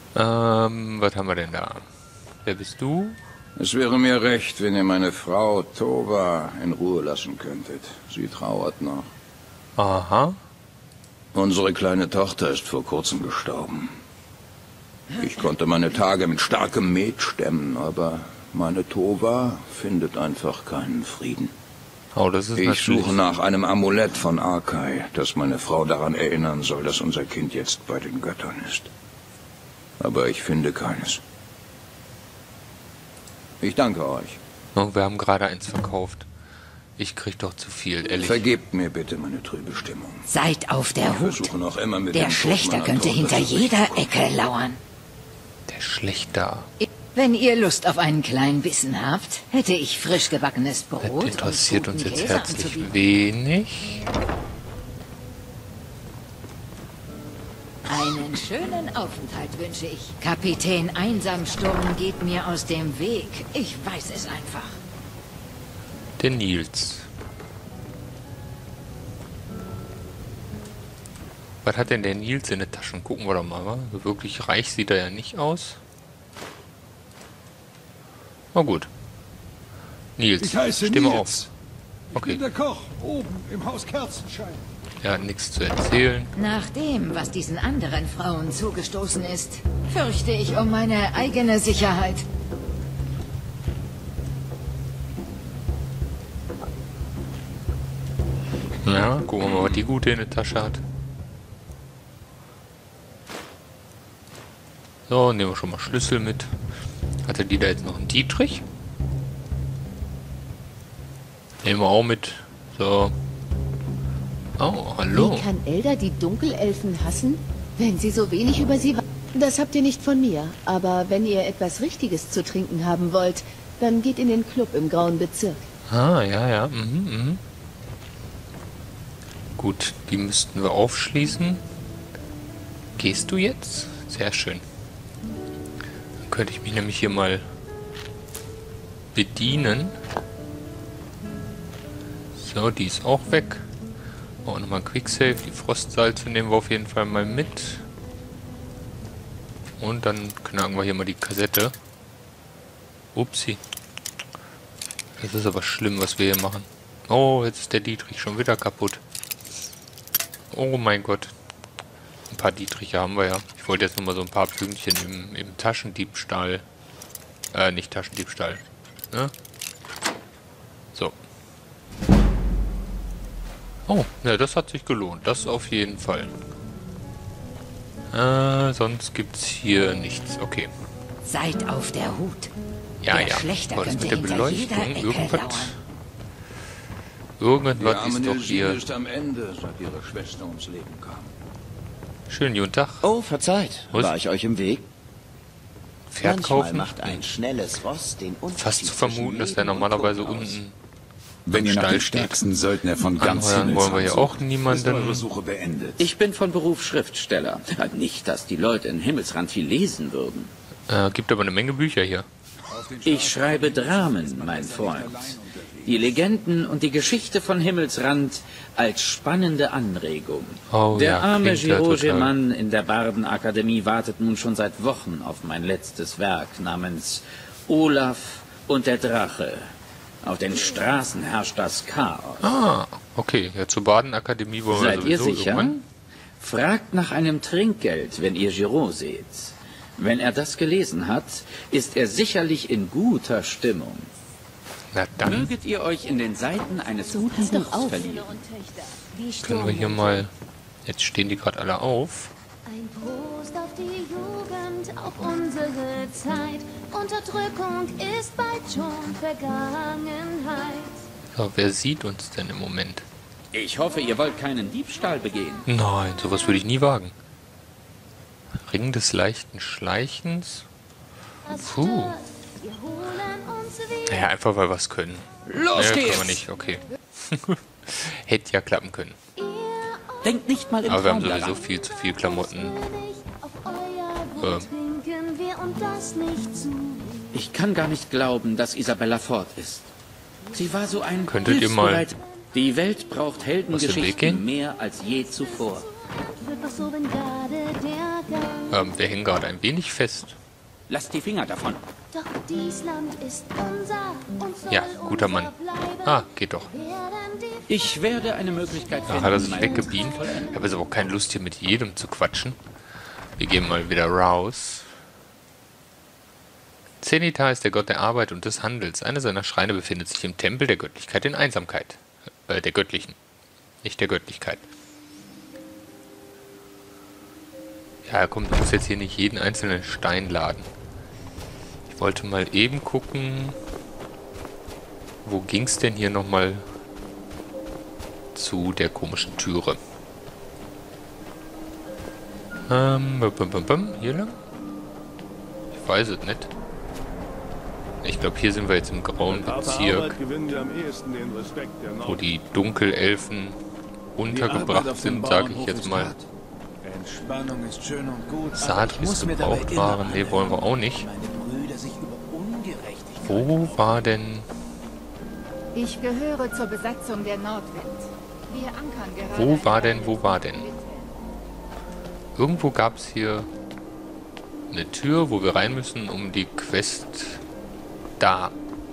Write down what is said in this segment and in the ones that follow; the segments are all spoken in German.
Was haben wir denn da? Wer bist du? Es wäre mir recht, wenn ihr meine Frau Tova in Ruhe lassen könntet. Sie trauert noch. Aha. Unsere kleine Tochter ist vor kurzem gestorben. Ich konnte meine Tage mit starkem Met stemmen, aber meine Tova findet einfach keinen Frieden. Oh, das ist Ich suche nach einem Amulett von Arkai, das meine Frau daran erinnern soll, dass unser Kind jetzt bei den Göttern ist. Aber ich finde keines. Ich danke euch. Oh, wir haben gerade eins verkauft. Ich krieg doch zu viel, ehrlich. Vergebt mir bitte meine trübe Stimmung. Seid auf der Ich Hut. versuche noch immer mit Der dem Tod Schlechter meiner könnte Tochter hinter zu jeder versuchen. Ecke lauern. Der Schlechter. Wenn ihr Lust auf einen kleinen Bissen habt, hätte ich frisch gebackenes Das Brot interessiert und uns guten jetzt Käse herzlich anzubieten. wenig. Einen schönen Aufenthalt wünsche ich. Kapitän Einsamsturm geht mir aus dem Weg. Ich weiß es einfach. Der Nils. Was hat denn der Nils in den Taschen? Gucken wir doch mal. Wa? So wirklich reich sieht er ja nicht aus. Na gut. Nils, Ich heiße steh mal Nils. auf. Ich Okay. bin der Koch, oben im Haus Kerzenschein. Er hat nichts zu erzählen. Nach dem, was diesen anderen Frauen zugestoßen ist, fürchte ich um meine eigene Sicherheit. Ja, gucken wir mal, was die Gute in der Tasche hat. So, nehmen wir schon mal Schlüssel mit. Hatte die da jetzt noch einen Dietrich? Nehmen wir auch mit. So. Oh, hallo. Wie kann Elder die Dunkelelfen hassen, wenn sie so wenig über sie weiß? Das habt ihr nicht von mir, aber wenn ihr etwas Richtiges zu trinken haben wollt, dann geht in den Club im Grauen Bezirk. Ah, ja, ja. Mhm. Gut, die müssten wir aufschließen. Gehst du jetzt? Sehr schön. Dann könnte ich mich nämlich hier mal bedienen. So, die ist auch weg. Auch nochmal ein Quicksave. Die Frostsalze nehmen wir auf jeden Fall mal mit. Und dann knacken wir hier mal die Kassette. Upsi. Das ist aber schlimm, was wir hier machen. Oh, jetzt ist der Dietrich schon wieder kaputt. Oh mein Gott. Ein paar Dietriche haben wir ja. Ich wollte jetzt noch mal so ein paar Pünktchen im Taschendiebstahl. Nicht Taschendiebstahl. Ne? So. Oh, ne, das hat sich gelohnt. Das auf jeden Fall. Sonst gibt's hier nichts. Okay. Seid auf der Hut. Ja, Der ja. Schlechter Aber das könnte mit der hinter Beleuchtung, jeder Ecke irgendwas Die ist arme doch Nilsine hier. ist am Ende, seit ihre Schwester ums Leben kam. Schönen guten Tag. Oh, verzeiht. Was? War ich euch im Weg? Pferd Manchmal kaufen. macht ein schnelles Ross den Unterschied Fast zu vermuten, dass der zwischen Leben und normalerweise Tod aus. unten Wenn ihr nach Stall dem steht. stärksten Söldner von ganz Anheuern wollen wir hier Himmelsrand auch sucht, niemanden. ist eure Suche beendet. Ich bin von Beruf Schriftsteller. Nicht, dass die Leute in Himmelsrand viel lesen würden. Gibt aber eine Menge Bücher hier. Ich schreibe Dramen, mein Freund. Die Legenden und die Geschichte von Himmelsrand als spannende Anregung. Oh, Der ja, arme klingt ja Giraud total. Mann in der Bardenakademie wartet nun schon seit Wochen auf mein letztes Werk namens Olaf und der Drache. Auf den Straßen herrscht das Chaos. Ah, okay. Ja, zur Badenakademie wollen wir Seid ihr sowieso sicher? irgendwann. Fragt nach einem Trinkgeld, wenn ihr Giraud seht. Wenn er das gelesen hat, ist er sicherlich in guter Stimmung. Na dann Möget ihr euch in den Seiten eines guten Pass doch Buchs auf. verlieren. können wir hier mal... Jetzt stehen die gerade alle auf. Ein Prost auf die Jugend, auf unsere Zeit. Unterdrückung ist bald schon Vergangenheit. So, wer sieht uns denn im Moment? Ich hoffe, ihr wollt keinen Diebstahl begehen. Nein, sowas würde ich nie wagen. Ring des leichten Schleichens. Das Puh. stört. Wir holen uns wieder. Naja, einfach weil wir es können. Los Können geht's! wir nicht, okay. Hätte ja klappen können. Denkt nicht mal im Aber wir haben Traum sowieso daran. viel zu viel Klamotten. Auf euer Wort trinken wir und das nicht zu. Ich kann gar nicht glauben, dass Isabella fort ist. Sie war so ein Könntet ihr mal hilfsbereit- Die Welt braucht aus dem Weg Heldengeschichten gehen? mehr als je zuvor. Wird was so, wenn gerade der Vergangen. Wir hängen gerade ein wenig fest. Lasst die Finger davon. Doch dies Land ist unser und soll Ja, guter unser Mann. bleiben. Ah, geht doch. Werden die Ich werde eine Möglichkeit Da finden, hat er sich meinen weggebeamt. Ich habe jetzt aber auch keine Lust, hier mit jedem zu quatschen. Wir gehen mal wieder raus. Zenithar ist der Gott der Arbeit und des Handels. Einer seiner Schreine befindet sich im Tempel der Göttlichkeit in Einsamkeit. Der Göttlichen. Nicht der Göttlichkeit. Ja, komm, du musst jetzt hier nicht jeden einzelnen Stein laden. Ich wollte mal eben gucken, wo ging's denn hier nochmal zu der komischen Türe? Hier lang? Ich weiß es nicht. Ich glaube, hier sind wir jetzt im grauen Bezirk, wo die Dunkelelfen untergebracht sind, sage ich jetzt mal. Entspannung ist schön und gut. Sadris Gebrauchtwaren, ne, wollen wir auch nicht. Wo war denn... Ich gehöre zur Besatzung der Nordwind. Wir ankern gerade... Wo war denn? Irgendwo gab es hier eine Tür, wo wir rein müssen, um die Quest... Da.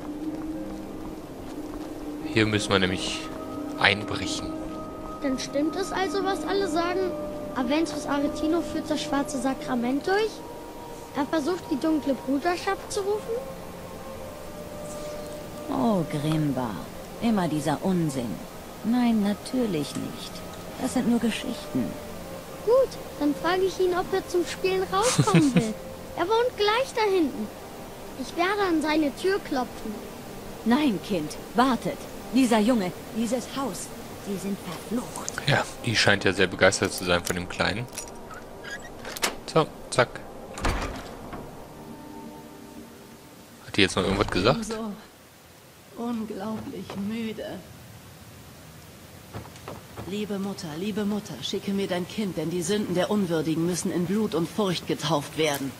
Hier müssen wir nämlich einbrechen. Dann stimmt es also, was alle sagen? Aventus Aretino führt das schwarze Sakrament durch? Er versucht, die dunkle Bruderschaft zu rufen? Oh, Grimbar. Immer dieser Unsinn. Nein, natürlich nicht. Das sind nur Geschichten. Gut, dann frage ich ihn, ob er zum Spielen rauskommen will. Er wohnt gleich da hinten. Ich werde an seine Tür klopfen. Nein, Kind, wartet. Dieser Junge, dieses Haus, sie sind verflucht. Ja, die scheint ja sehr begeistert zu sein von dem Kleinen. So, zack. Hat die jetzt noch irgendwas gesagt? So unglaublich müde. Liebe Mutter, schicke mir dein Kind, denn die Sünden der Unwürdigen müssen in Blut und Furcht getauft werden.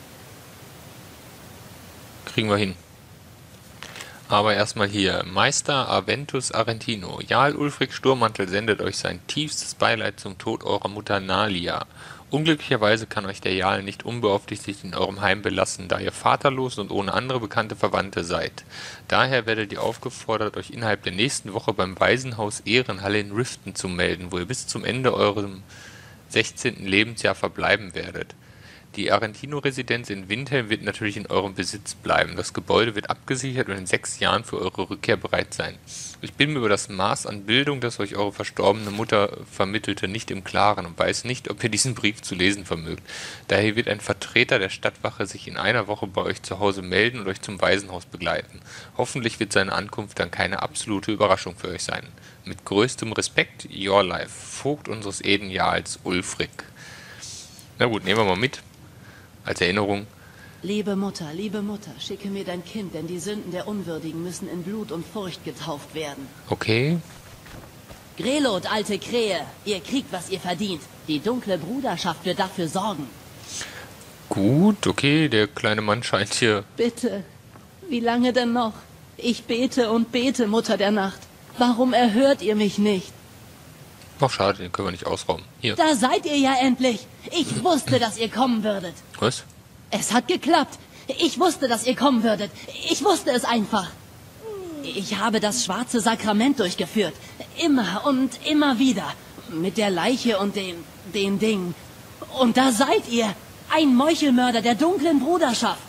Kriegen wir hin. Aber erstmal hier. Meister Aventus Aretino. Jarl Ulfric Sturmmantel sendet euch sein tiefstes Beileid zum Tod eurer Mutter Nalia. Unglücklicherweise kann euch der Jarl nicht unbeaufsichtigt in eurem Heim belassen, da ihr vaterlos und ohne andere bekannte Verwandte seid. Daher werdet ihr aufgefordert, euch innerhalb der nächsten Woche beim Waisenhaus Ehrenhalle in Riften zu melden, wo ihr bis zum Ende eurem 16. Lebensjahr verbleiben werdet. Die Aretino-Residenz in Windhelm wird natürlich in eurem Besitz bleiben. Das Gebäude wird abgesichert und in 6 Jahren für eure Rückkehr bereit sein. Ich bin mir über das Maß an Bildung, das euch eure verstorbene Mutter vermittelte, nicht im Klaren und weiß nicht, ob ihr diesen Brief zu lesen vermögt. Daher wird ein Vertreter der Stadtwache sich in einer Woche bei euch zu Hause melden und euch zum Waisenhaus begleiten. Hoffentlich wird seine Ankunft dann keine absolute Überraschung für euch sein. Mit größtem Respekt, Your Life, Vogt unseres Edenjarls Ulfric. Na gut, nehmen wir mal mit. Als Erinnerung. Liebe Mutter, schicke mir dein Kind, denn die Sünden der Unwürdigen müssen in Blut und Furcht getauft werden. Okay. Grelot, alte Krähe, ihr kriegt, was ihr verdient. Die dunkle Bruderschaft wird dafür sorgen. Gut, okay, der kleine Mann scheint hier... Bitte, wie lange denn noch? Ich bete und bete, Mutter der Nacht. Warum erhört ihr mich nicht? Ach, schade, den können wir nicht ausrauben. Hier. Da seid ihr ja endlich. Ich wusste, dass ihr kommen würdet. Was? Es hat geklappt. Ich wusste, dass ihr kommen würdet. Ich wusste es einfach. Ich habe das schwarze Sakrament durchgeführt. Immer und immer wieder. Mit der Leiche und den Dingen. Und da seid ihr. Ein Meuchelmörder der dunklen Bruderschaft.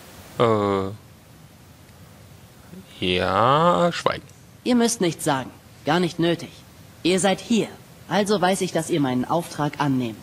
Ja, schweigen. Ihr müsst nichts sagen. Gar nicht nötig. Ihr seid hier. Also weiß ich, dass ihr meinen Auftrag annehmt.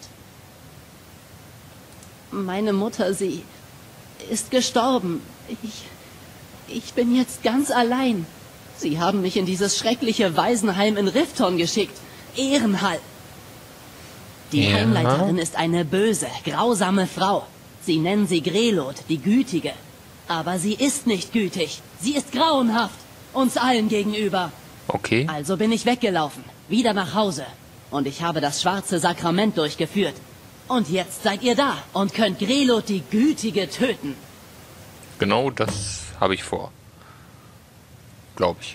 Meine Mutter, sie ist gestorben. Ich bin jetzt ganz allein. Sie haben mich in dieses schreckliche Waisenheim in Rifton geschickt. Ehrenhall. Die Ja. Heimleiterin ist eine böse, grausame Frau. Sie nennen sie Grelot, die Gütige. Aber sie ist nicht gütig. Sie ist grauenhaft. Uns allen gegenüber. Okay. Also bin ich weggelaufen. Wieder nach Hause. Und ich habe das schwarze Sakrament durchgeführt. Und jetzt seid ihr da und könnt Grelot die Gütige töten. Genau das habe ich vor. Glaube ich.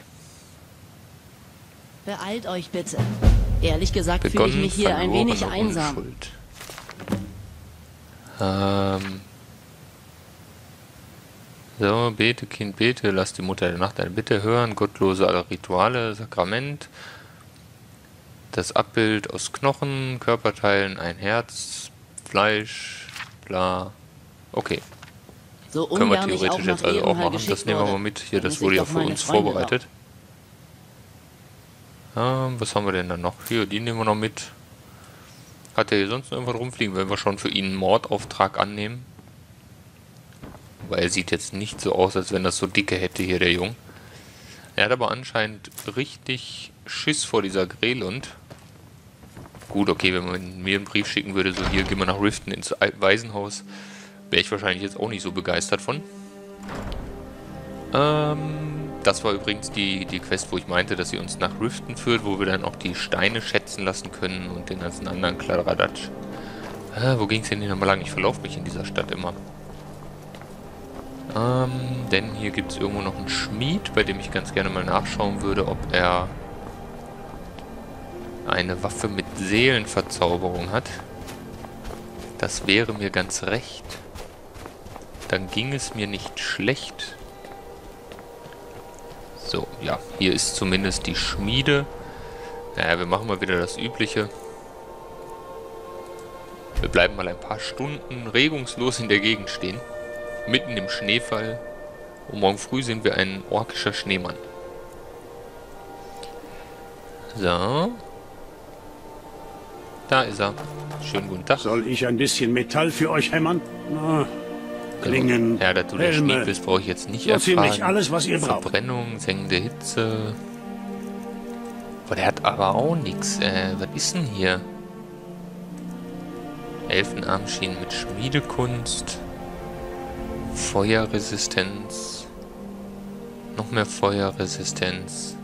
Beeilt euch bitte. Ehrlich gesagt fühle ich mich hier ein wenig einsam. Unschuld. So, bete, Kind, bete, lass die Mutter der Nacht eine Bitte hören, gottlose Rituale, Sakrament, das Abbild aus Knochen, Körperteilen, ein Herz, Fleisch, bla. Okay. So können wir ungern ich theoretisch jetzt also auch machen. Das nehmen wir mal mit. Hier, das wurde ja für uns vorbereitet. Was haben wir denn dann noch? Hier, die nehmen wir noch mit. Hat er hier sonst noch irgendwas rumfliegen, wenn wir schon für ihn einen Mordauftrag annehmen? Weil er sieht jetzt nicht so aus, als wenn das so dicke hätte hier, der Jung. Er hat aber anscheinend richtig Schiss vor dieser Grelund. Gut, okay, wenn man mir einen Brief schicken würde, so hier, gehen wir nach Riften ins Waisenhaus, wäre ich wahrscheinlich jetzt auch nicht so begeistert von. Das war übrigens die Quest, wo ich meinte, dass sie uns nach Riften führt, wo wir dann auch die Steine schätzen lassen können und den ganzen anderen Kladderadatsch. Wo ging es denn hier nochmal lang? Ich verlaufe mich in dieser Stadt immer. Denn hier gibt es irgendwo noch einen Schmied, bei dem ich ganz gerne mal nachschauen würde, ob er eine Waffe mit Seelenverzauberung hat. Das wäre mir ganz recht. Dann ging es mir nicht schlecht. So, ja, hier ist zumindest die Schmiede. Naja, wir machen mal wieder das Übliche. Wir bleiben mal ein paar Stunden regungslos in der Gegend stehen. Mitten im Schneefall. Und morgen früh sind wir ein orkischer Schneemann. So. Da ist er. Schönen guten Tag. Soll ich ein bisschen Metall für euch hämmern? Na, Klingen, ja, dass du der Schmied bist, brauche ich jetzt nicht so erfahren. ziemlich alles, was ihr braucht. Verbrennung, sengende Hitze. Boah, der hat aber auch nichts. Was ist denn hier? Elfenarmschienen mit Schmiedekunst. Feuerresistenz. Noch mehr Feuerresistenz.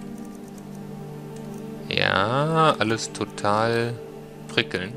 Ja, alles total prickelnd.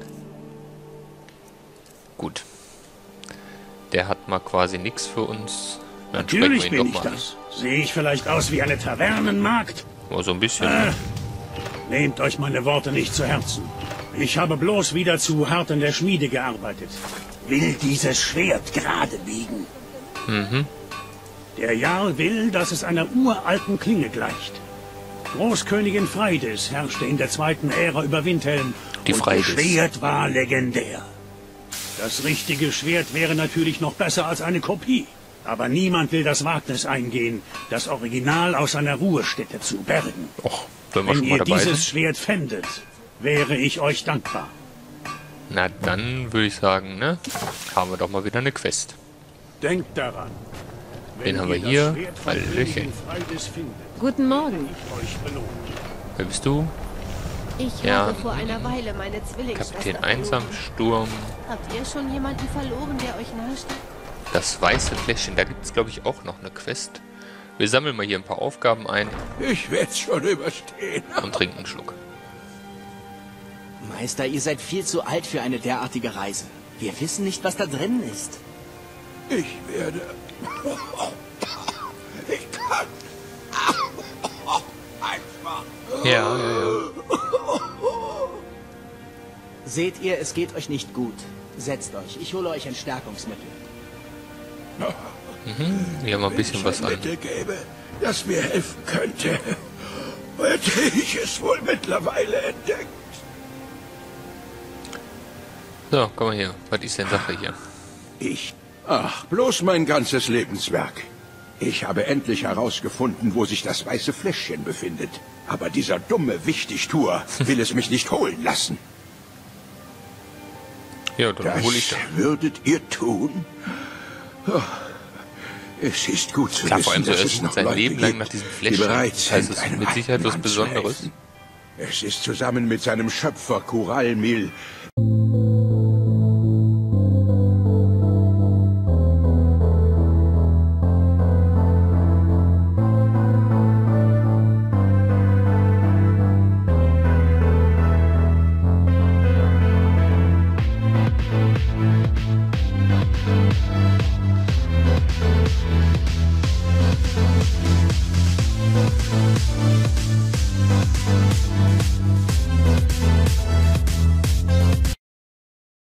Gut. Der hat mal quasi nichts für uns. Dann natürlich bin ich das. Sehe ich vielleicht aus wie eine Tavernenmagd? Oh, so ein bisschen. Nehmt euch meine Worte nicht zu Herzen. Ich habe bloß wieder zu hart in der Schmiede gearbeitet. Will dieses Schwert gerade biegen. Mhm. Der Jarl will, dass es einer uralten Klinge gleicht. Großkönigin Freydis herrschte in der zweiten Ära über Windhelm. Die Freydis. Das Schwert war legendär. Das richtige Schwert wäre natürlich noch besser als eine Kopie. Aber niemand will das Wagnis eingehen, das Original aus seiner Ruhestätte zu bergen. Och, wenn schon mal dabei sind. Wenn ihr dieses Schwert fändet, wäre ich euch dankbar. Na dann würde ich sagen, ne? Haben wir doch mal wieder eine Quest. Denkt daran. Wen haben wir hier? Hallöchen. Guten Morgen. Wer bist du? Ich habe vor einer Weile meine Zwillingsschwester Kapitän Einsamsturm. Habt ihr schon jemanden verloren, der euch nahesteht? Das weiße Fläschchen, da gibt es glaube ich auch noch eine Quest. Wir sammeln mal hier ein paar Aufgaben ein. Ich werde es schon überstehen. Und trinken einen Schluck. Meister, ihr seid viel zu alt für eine derartige Reise. Wir wissen nicht, was da drin ist. Ich werde... Ich kann... Einfach... Ja. Seht ihr, es geht euch nicht gut. Setzt euch, ich hole euch ein Stärkungsmittel. Hier haben wir ein bisschen was an. Mittel gäbe, das mir helfen könnte, hätte ich es wohl mittlerweile entdeckt. So, komm mal hier. Was ist denn Sache hier? Ach, bloß mein ganzes Lebenswerk. Ich habe endlich herausgefunden, wo sich das weiße Fläschchen befindet. Aber dieser dumme Wichtigtuer will es mich nicht holen lassen. Ja, dann hole ich das. Würdet ihr tun? Oh, es ist gut zu Klar, wissen, vor allem so, dass er es sucht noch sein Leute Leben lang gibt, nach diesem die Fläschchen. bereit Das heißt, sind, es ist einem mit Sicherheit was alten Mann zu Besonderes. helfen. Es ist zusammen mit seinem Schöpfer Kuralmil